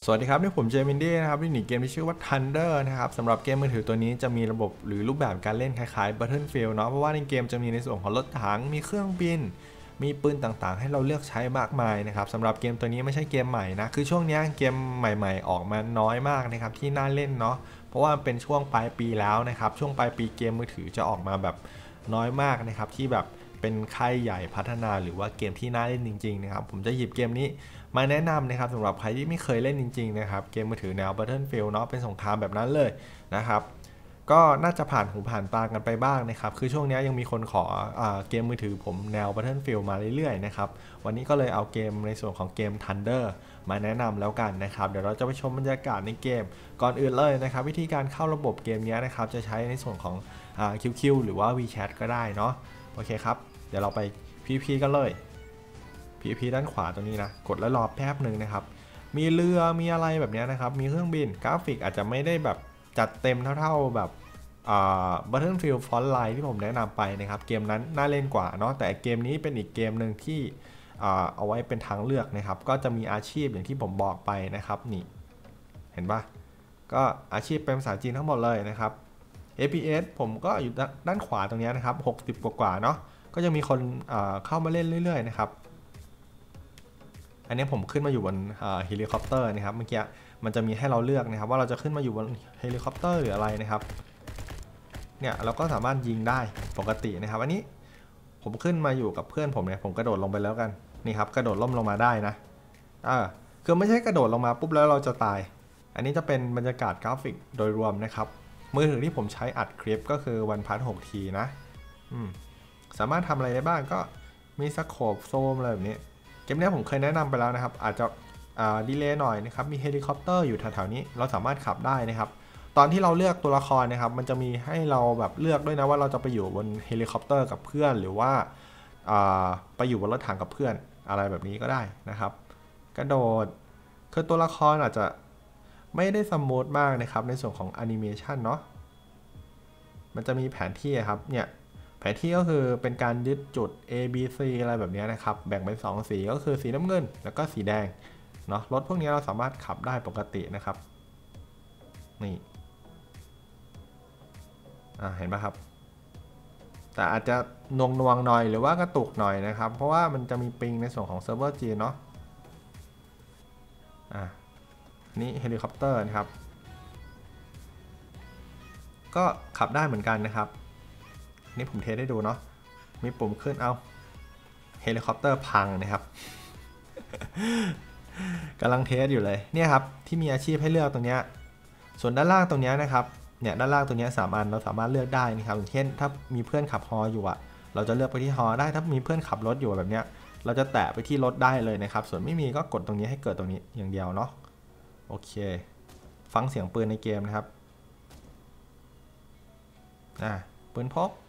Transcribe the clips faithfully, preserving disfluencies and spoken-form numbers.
สวัสดีครับนี่ผมเจมินดี้นะครับนี่หนีเกมที่ชื่อว่า Thunder นะครับสำหรับเกมมือถือตัวนี้จะมีระบบหรือรูปแบบการเล่นคล้ายๆ Battlefield เนาะเพราะว่าในเกมจะมีในส่วนของรถถังมีเครื่องบินมีปืนต่างๆให้เราเลือกใช้มากมายนะครับสำหรับเกมตัวนี้ไม่ใช่เกมใหม่นะคือช่วงนี้เกมใหม่ๆออกมาน้อยมากนะครับที่น่าเล่นเนาะเพราะว่าเป็นช่วงปลายปีแล้วนะครับช่วงปลายปีเกมมือถือจะออกมาแบบน้อยมากนะครับที่แบบเป็นค่ายใหญ่พัฒนาหรือว่าเกมที่น่าเล่นจริงๆนะครับผมจะหยิบเกมนี้มาแนะนำนะครับสำหรับใครที่ไม่เคยเล่นจริงๆนะครับเกมมือถือแนว Battlefield เนาะเป็นสงครามแบบนั้นเลยนะครับก็น่าจะผ่านหูผ่านตากันไปบ้างนะครับคือช่วงนี้ยังมีคนขออเกมมือถือผมแนว Battlefield มาเรื่อยๆนะครับวันนี้ก็เลยเอาเกมในส่วนของเกม Thunder มาแนะนำแล้วกันนะครับเดี๋ยวเราจะไปชมบรรยากาศในเกมก่อนอื่นเลยนะครับวิธีการเข้าระบบเกมนี้นะครับจะใช้ในส่วนของ คิว คิว หรือว่า WeChat ก็ได้เนาะโอเคครับเดี๋ยวเราไป พี วี พี กันเลย พี วี พี ด้านขวาตรงนี้นะกดแล้วรอแป๊บหนึ่งนะครับมีเรือมีอะไรแบบนี้นะครับมีเครื่องบินกราฟิกอาจจะไม่ได้แบบจัดเต็มเท่าๆแบบอ่า Battlefield Frontline ที่ผมแนะนำไปนะครับเกมนั้นน่าเล่นกว่าเนาะแต่เกมนี้เป็นอีกเกมหนึ่งที่เอาไว้เป็นทางเลือกนะครับก็จะมีอาชีพอย่างที่ผมบอกไปนะครับนี่เห็นปะก็อาชีพเป็นภาษาจีนทั้งหมดเลยนะครับ เอ พี เอส ผมก็อยู่ด้านขวาตรงนี้นะครับหกสิบกว่าๆเนาะก็จะมีคนเข้ามาเล่นเรื่อยๆนะครับอันนี้ผมขึ้นมาอยู่บนเฮลิคอปเตอร์นะครับเมื่อกี้มันจะมีให้เราเลือกนะครับว่าเราจะขึ้นมาอยู่บนเฮลิคอปเตอร์หรืออะไรนะครับเนี่ยเราก็สามารถยิงได้ปกตินะครับอันนี้ผมขึ้นมาอยู่กับเพื่อนผมเนี่ยผมกระโดดลงไปแล้วกันนี่ครับกระโดดล่มลงมาได้นะอ่าคือไม่ใช่กระโดดลงมาปุ๊บแล้วเราจะตายอันนี้จะเป็นบรรยากาศกราฟิกโดยรวมนะครับมือถือที่ผมใช้อัดคลิปก็คือ วันพัส หก ที นะอืมสามารถทำอะไรได้บ้างก็มีสโคปโซมอะไรแบบนี้เกมนี้ผมเคยแนะนำไปแล้วนะครับอาจจะดีเลย์หน่อยนะครับมีเฮลิคอปเตอร์อยู่แถวๆนี้เราสามารถขับได้นะครับตอนที่เราเลือกตัวละครนะครับมันจะมีให้เราแบบเลือกด้วยนะว่าเราจะไปอยู่บนเฮลิคอปเตอร์กับเพื่อนหรือว่าไปอยู่บนรถถังกับเพื่อนอะไรแบบนี้ก็ได้นะครับกระโดดคือตัวละครอาจจะไม่ได้สมูทมากนะครับในส่วนของแอนิเมชันเนาะมันจะมีแผนที่ครับเนี่ยแผนที่ก็คือเป็นการยึดจุด A B C อะไรแบบนี้นะครับแบ่งเป็นสองสีก็คือสีน้ำเงินแล้วก็สีแดงเนาะรถพวกนี้เราสามารถขับได้ปกตินะครับนี่อ่าเห็นไหมครับแต่อาจจะนวงนวงหน่อยหรือว่ากระตุกหน่อยนะครับเพราะว่ามันจะมีปิงในส่วนของเซิร์ฟเวอร์จีนเนาะอ่านี่เฮลิคอปเตอร์นะครับก็ขับได้เหมือนกันนะครับนี่ผมเทสให้ดูเนาะมีปุ่มขึ้นเอาเฮลิคอปเตอร์พังนะครับกำลังเทสอยู่เลยเนี่ยครับที่มีอาชีพให้เลือกตรงนี้ส่วนด้านล่างตรงนี้นะครับเนี่ยด้านล่างตรงนี้สามอันเราสามารถเลือกได้นะครับอย่างเช่นถ้ามีเพื่อนขับฮออยู่อะเราจะเลือกไปที่ฮอได้ถ้ามีเพื่อนขับรถอยู่แบบเนี้ยเราจะแตะไปที่รถได้เลยนะครับส่วนไม่มีก็กดตรงนี้ให้เกิดตรงนี้อย่างเดียวเนาะโอเคฟังเสียงปืนในเกมนะครับอ่าปืนพก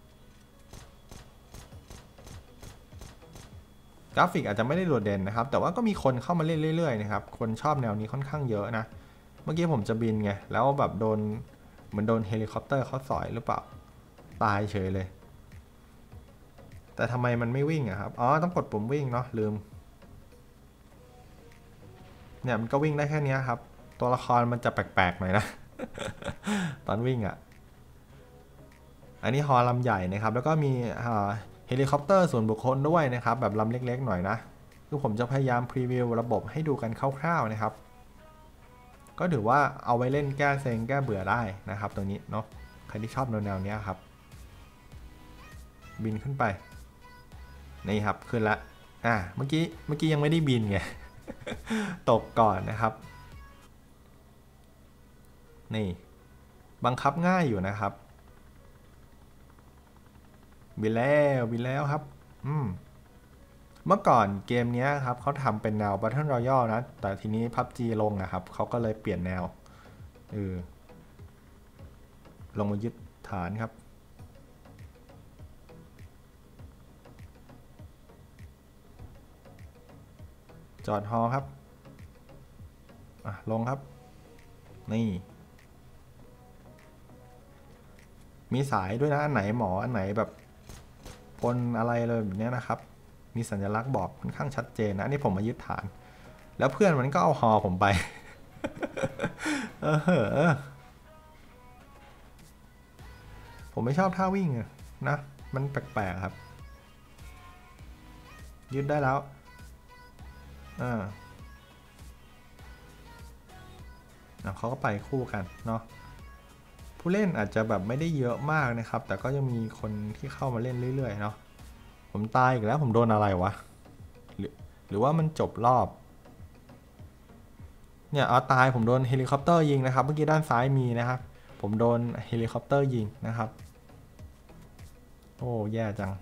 กราฟิกอาจจะไม่ได้โดดเด่นนะครับแต่ว่าก็มีคนเข้ามาเล่นเรื่อยๆนะครับคนชอบแนวนี้ค่อนข้างเยอะนะเมื่อกี้ผมจะบินไงแล้วแบบโดนเหมือนโดนเฮลิคอปเตอร์เขาสอยหรือเปล่าตายเฉยเลยแต่ทำไมมันไม่วิ่งอะครับอ๋อต้องกดปุ่มวิ่งเนาะลืมเนี่ยมันก็วิ่งได้แค่นี้ครับตัวละครมันจะแปลกๆหน่อยนะ ตอนวิ่งอะอันนี้ฮอลำใหญ่นะครับแล้วก็มีเฮลิคอปเตอร์ส่วนบุคคลด้วยนะครับแบบลำเล็กๆหน่อยนะคือผมจะพยายามพรีวิวระบบให้ดูกันคร่าวๆนะครับก็ถือว่าเอาไว้เล่นแก้เซ็งแก้เบื่อได้นะครับตรงนี้เนาะใครที่ชอบแนวๆนี้ครับบินขึ้นไปนี่ครับขึ้นละอ่าเมื่อกี้เมื่อกี้ยังไม่ได้บินไง ตกก่อนนะครับนี่บังคับง่ายอยู่นะครับบินแล้วบินแล้วครับอืมเมื่อก่อนเกมนี้ครับเขาทำเป็นแนว Battle Royale นะแต่ทีนี้ พับจี ลงนะครับเขาก็เลยเปลี่ยนแนวเออลงมายึดฐานครับจอดฮอครับอ่ะลงครับนี่มีสายด้วยนะอันไหนหมออันไหนแบบพลอะไรเลยแบบนี้นะครับมีสัญลักษณ์บอกค่อนข้างชัดเจนนะนี่ผมมายึดฐานแล้วเพื่อนมันก็เอาฮอผมไปเออผมไม่ชอบท่าวิ่งนะมันแปลกๆครับยืดได้แล้วอ่าเขาก็ไปคู่กันเนาะผู้เล่นอาจจะแบบไม่ได้เยอะมากนะครับแต่ก็ยังมีคนที่เข้ามาเล่นเรื่อยๆเนาะผมตายอีกแล้วผมโดนอะไรวะหรือหรือว่ามันจบรอบเนี่ยเอาตายผมโดนเฮลิคอปเตอร์ยิงนะครับเมื่อกี้ด้านซ้ายมีนะครับผมโดนเฮลิคอปเตอร์ยิงนะครับโอ้แย่จัง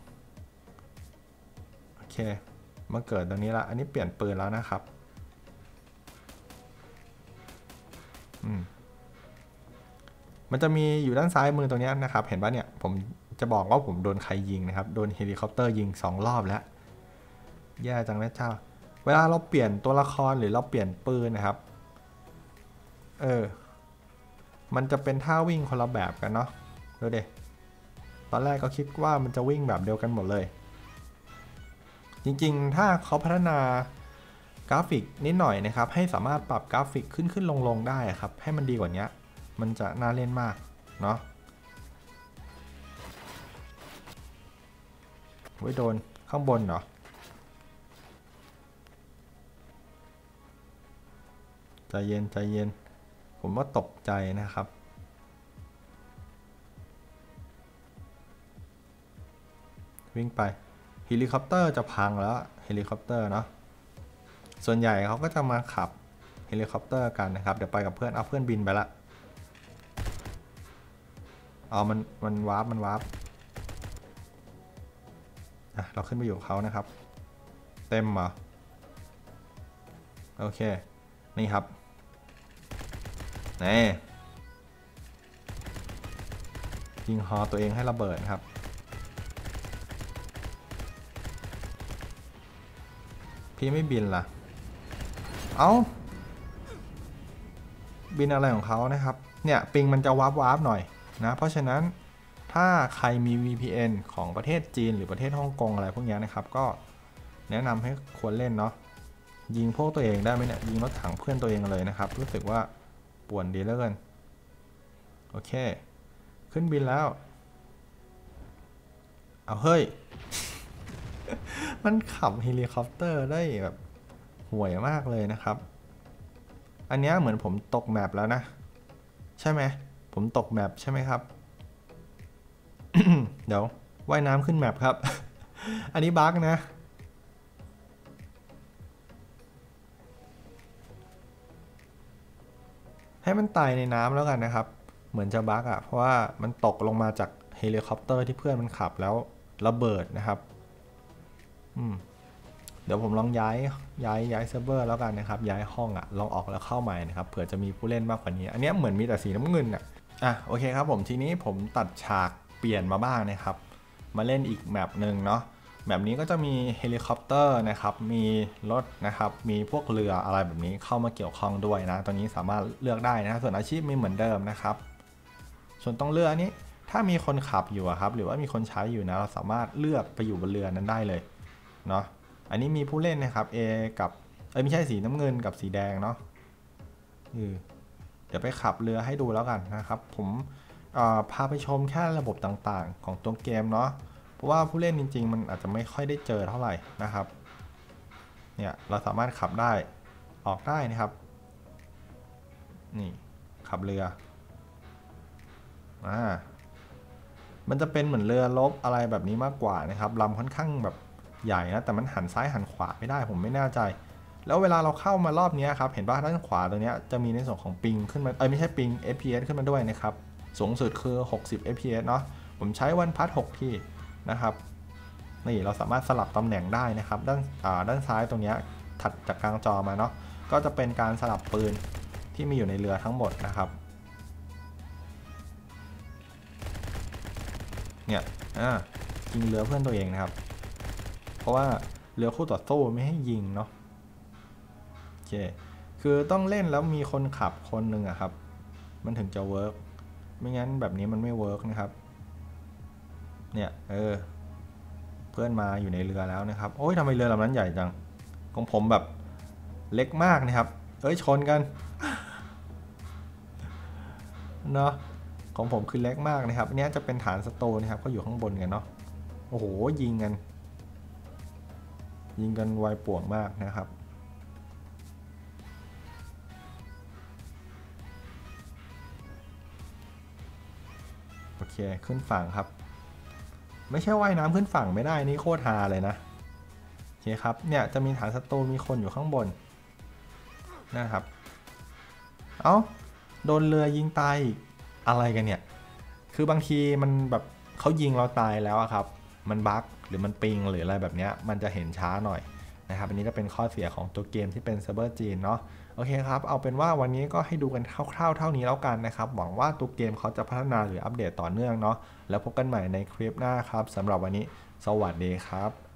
โอเคมาเกิดตรงนี้ละอันนี้เปลี่ยนปืนแล้วนะครับอืมมันจะมีอยู่ด้านซ้ายมือตรงนี้นะครับเห็นปะเนี่ยผมจะบอกว่าผมโดนใครยิงนะครับโดนเฮลิคอปเตอร์ยิงสองรอบแล้วแย่จังนะเจ้าเวลาเราเปลี่ยนตัวละครหรือเราเปลี่ยนปืนนะครับเออมันจะเป็นท่าวิ่งคนละแบบกันเนาะดูดิตอนแรกก็คิดว่ามันจะวิ่งแบบเดียวกันหมดเลยจริงๆถ้าเขาพัฒนากราฟิกนิดหน่อยนะครับให้สามารถปรับกราฟิกขึ้นขึ้นลงลงได้ครับให้มันดีกว่านี้มันจะน่าเล่นมากเนาะไว้โดนข้างบนเหรอใจเย็นใจเย็นผมว่าตกใจนะครับวิ่งไปเฮลิคอปเตอร์จะพังแล้วเฮลิคอปเตอร์เนาะส่วนใหญ่เขาก็จะมาขับเฮลิคอปเตอร์กันนะครับเดี๋ยวไปกับเพื่อนเอาเพื่อนบินไปละเอามันมันวาร์ปมันวาร์ปอ่ะเราขึ้นไปอยู่กับเขานะครับเต็มเหรอโอเคนี่ครับนี่ยิงฮอตัวเองให้ระเบิดครับพี่ไม่บินล่ะเอ้าบินอะไรของเขานะครับเนี่ยปิงมันจะวาร์ปวาร์ปหน่อยนะเพราะฉะนั้นถ้าใครมี วี พี เอ็น ของประเทศจีนหรือประเทศฮ่องกงอะไรพวกนี้นะครับก็แนะนำให้ควรเล่นเนาะยิงพวกตัวเองได้ไหมเนี่ยยิงรถถังเพื่อนตัวเองเลยนะครับรู้สึกว่าป่วนดีเหลือเกินโอเคขึ้นบินแล้วเอาเฮ้ย มันขับเฮลิคอปเตอร์ได้แบบห่วยมากเลยนะครับอันนี้เหมือนผมตกแมปแล้วนะใช่ไหมผมตกแมปใช่ไหมครับ เดี๋ยวว่ายน้ำขึ้นแมปครับ อันนี้บั๊กนะให้มันตายในน้ำแล้วกันนะครับเหมือนจะบั๊กอ่ะเพราะว่ามันตกลงมาจากเฮลิคอปเตอร์ที่เพื่อนมันขับแล้วระเบิดนะครับอืมเดี๋ยวผมลองย้ายย้ายย้ายเซิร์ฟเวอร์แล้วกันนะครับย้ายห้องอ่ะลองออกแล้วเข้าใหม่นะครับเผื่อจะมีผู้เล่นมากกว่านี้อันนี้เหมือนมีแต่สีน้ำเงินอ่ะอ่ะโอเคครับผมทีนี้ผมตัดฉากเปลี่ยนมาบ้างนะครับมาเล่นอีกแมปหนึ่งเนาะแบบนี้ก็จะมีเฮลิคอปเตอร์นะครับมีรถนะครับมีพวกเรืออะไรแบบนี้เข้ามาเกี่ยวข้องด้วยนะตอนนี้สามารถเลือกได้นะส่วนอาชีพมีเหมือนเดิมนะครับส่วนตรงเรือนี้ถ้ามีคนขับอยู่ครับหรือว่ามีคนใช้อยู่นะเราสามารถเลือกไปอยู่บนเรือนั้นได้เลยเนาะอันนี้มีผู้เล่นนะครับ A กับเอ้ยไม่ใช่สีน้ำเงินกับสีแดงเนาะเดี๋ยวไปขับเรือให้ดูแล้วกันนะครับผมพาไปชมแค่ระบบต่างๆของตัวเกมเนาะเพราะว่าผู้เล่นจริงๆมันอาจจะไม่ค่อยได้เจอเท่าไหร่นะครับเนี่ยเราสามารถขับได้ออกได้นะครับนี่ขับเรืออ่ามันจะเป็นเหมือนเรือรบอะไรแบบนี้มากกว่านะครับลำค่อนข้างแบบใหญ่นะแต่มันหันซ้ายหันขวาไม่ได้ผมไม่แน่ใจแล้วเวลาเราเข้ามารอบนี้ครับเห็นป่ะด้านขวาตรงนี้จะมีในส่วนของปิงขึ้นมาเอ้ยไม่ใช่ปิง เอฟ พี เอส ขึ้นมาด้วยนะครับสูงสุดคือหกสิบ เอฟ พี เอส เนาะผมใช้วันพัทหกที่นะครับนี่เราสามารถสลับตำแหน่งได้นะครับด้านด้านซ้ายตรงนี้ถัดจากกลางจอมาเนาะก็จะเป็นการสลับปืนที่มีอยู่ในเรือทั้งหมดนะครับเนี่ยยิงเรือเพื่อนตัวเองนะครับเพราะว่าเรือคู่ต่อสู้ไม่ให้ยิงเนาะโอเคคือต้องเล่นแล้วมีคนขับคนหนึ่งอะครับมันถึงจะเวิร์กไม่งั้นแบบนี้มันไม่เวิร์กนะครับเนี่ยเออเพื่อนมาอยู่ในเรือแล้วนะครับโอ้ยทำไมเรือลำนั้นใหญ่จังของผมแบบเล็กมากนะครับเอ้ยชนกันเนาะของผมคือเล็กมากนะครับอันนี้จะเป็นฐานสโตนนะครับก็อยู่ข้างบนกันเนาะโอ้โหยิงกันยิงกันไวป่วงมากนะครับโอเคขึ้นฝั่งครับไม่ใช่ว่ายน้ำขึ้นฝั่งไม่ได้นี่โคตรฮาเลยนะโอเคครับเนี่ยจะมีฐานสโตนมีคนอยู่ข้างบนนะครับเอ้าโดนเรือยิงตายอีกอะไรกันเนี่ยคือบางทีมันแบบเขายิงเราตายแล้วครับมันบั๊กหรือมันปิงหรืออะไรแบบนี้มันจะเห็นช้าหน่อยนะครับอันนี้ก็เป็นข้อเสียของตัวเกมที่เป็นเซิร์ฟเวอร์จีนเนาะโอเคครับเอาเป็นว่าวันนี้ก็ให้ดูกันคร่าวๆเท่านี้แล้วกันนะครับหวังว่าตัวเกมเขาจะพัฒนาหรืออัปเดตต่อเนื่องเนาะแล้วพบกันใหม่ในคลิปหน้าครับสำหรับวันนี้สวัสดีครับ